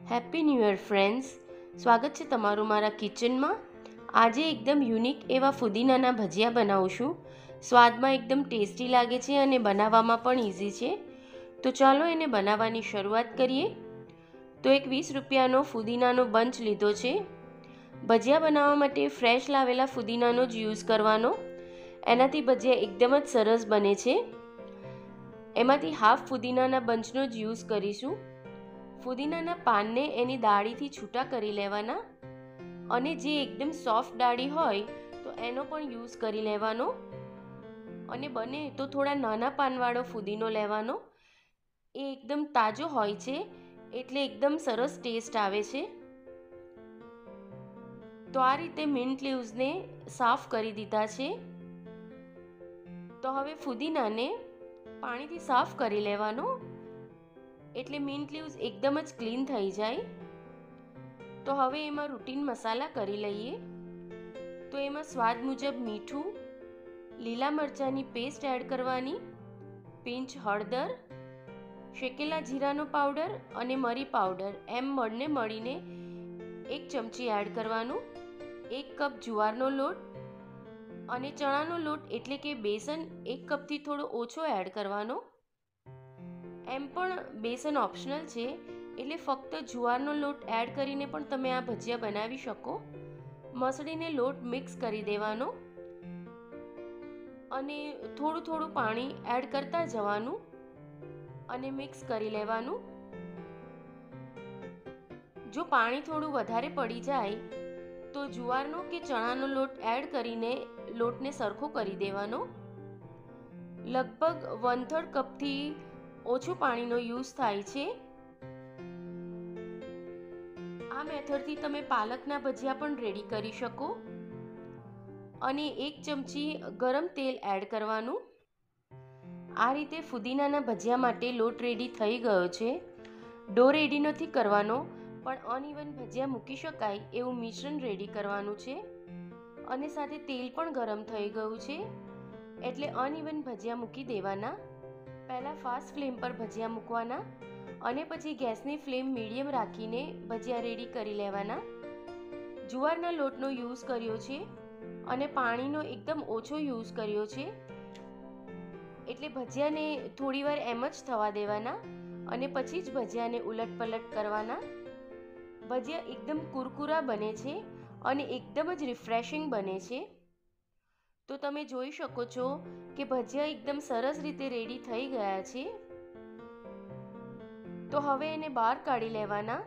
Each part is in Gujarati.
હેપી ન્યૂ યર ફ્રેન્ડ્સ, સ્વાગત છે તમારું મારા કિચનમાં। આજે એકદમ યુનિક એવા ફુદીનાના ભજીયા બનાવું છું। સ્વાદમાં એકદમ ટેસ્ટી લાગે છે અને બનાવવામાં પણ ઇઝી છે। તો ચાલો એને બનાવવાની શરૂઆત કરીએ। તો એક 20 રૂપિયાનો ફુદીનાનો બંચ લીધો છે। ભજીયા બનાવવા માટે ફ્રેશ લાવેલા ફુદીનાનો જ યુઝ કરવાનો, એનાથી ભજીયા એકદમ જ સરસ બને છે। એમાંથી હાફ ફુદીનાના બંચનો જ યુઝ કરીશું। ફુદીનાના પાનને એની ડાળીથી છૂટા કરી લેવાના અને જે એકદમ સોફ્ટ ડાળી હોય તો એનો પણ યુઝ કરી લેવાનો અને બને તો થોડા નાના પાનવાળો ફુદીનો લેવાનો। એ એકદમ તાજો હોય છે એટલે એકદમ સરસ ટેસ્ટ આવે છે। તો આ રીતે મિન્ટ લીવ્સને સાફ કરી દીધા છે। તો હવે ફુદીનાને પાણીથી સાફ કરી લેવાનો એટલે મિન્ટ લીવ્સ એકદમ જ ક્લીન થઈ જાય। તો હવે એમાં રૂટીન મસાલા કરી લઈએ। તો એમાં સ્વાદ મુજબ મીઠું, લીલા મરચાંની પેસ્ટ એડ કરવાની, પિંચ હળદર, શેકેલા જીરાનો પાવડર અને મરી પાવડર એમ બંને મળીને 1 ચમચી એડ કરવાનું, 1 કપ જુવારનો લોટ અને ચણાનો લોટ એટલે કે બેસન 1 કપથી થોડો ઓછો એડ કરવાનો। એમ પણ બેસન ઓપ્શનલ છે એટલે ફક્ત જુવારનો લોટ એડ કરીને પણ તમે આ ભજીયા બનાવી શકો। મસળીને લોટ મિક્સ કરી દેવાનો અને થોડું થોડું પાણી એડ કરતા જવાનું અને મિક્સ કરી લેવાનું। જો પાણી થોડું વધારે પડી જાય તો જુવારનો કે ચણાનો લોટ એડ કરીને લોટને સરખો કરી દેવાનો। લગભગ 1/3 કપથી ઓછું પાણીનો યુઝ થાય છે। આ મેથડથી તમે પાલકના ભજીયા પણ રેડી કરી શકો અને 1 ચમચી ગરમ તેલ એડ કરવાનું। આ રીતે ફુદીનાના ભજીયા માટે લોટ રેડી થઈ ગયો છે। ડો રેડી નથી કરવાનો, પણ અનઇવન ભજીયા મૂકી શકાય એવું મિશ્રણ રેડી કરવાનું છે અને સાથે તેલ પણ ગરમ થઈ ગયું છે એટલે અનઇવન ભજીયા મૂકી દેવાના। પહેલાં ફાસ્ટ ફ્લેમ પર ભજીયા મૂકવાના અને પછી ગેસની ફ્લેમ મીડિયમ રાખીને ભજીયા રેડી કરી લેવાના। જુવારના લોટનો યુઝ કર્યો છે અને પાણીનો એકદમ ઓછો યુઝ કર્યો છે એટલે ભજીયાને થોડીવાર એમ જ થવા દેવાના અને પછી જ ભજીયાને ઉલટપલટ કરવાના। ભજીયા એકદમ કુરકુરા બને છે અને એકદમ જ રિફ્રેશિંગ બને છે। તો તમે જોઈ શકો છો કે ભજીયા એકદમ સરસ રીતે રેડી થઈ ગયા છે। તો હવે એને બહાર કાઢી લેવાના।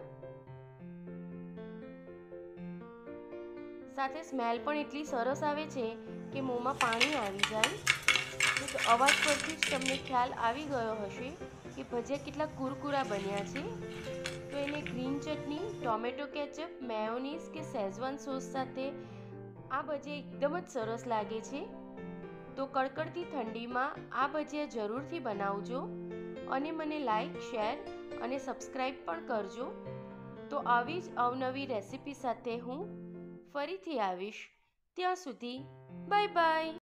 સાથે સ્મેલ પણ એટલી સરસ આવે છે કે મોંમાં પાણી આવી જાય। તો અવાજ પરથી જ તમને ખ્યાલ આવી ગયો હશે કે ભજીયા કેટલા કુરકુરા બન્યા છે। તો એને ગ્રીન ચટણી, ટોમેટો કેચઅપ, મેયોનીઝ કે શેઝવાન સોસ સાથે આ ભજીયા એકદમ જ સરસ લાગે છે। તો કડકડતી ઠંડીમાં આ ભજીયા જરૂરથી બનાવજો અને મને લાઈક, શેર અને સબસ્ક્રાઈબ પણ કરજો। તો આવી જ અવનવી રેસિપી સાથે હું ફરીથી આવીશ। ત્યાં સુધી બાય બાય।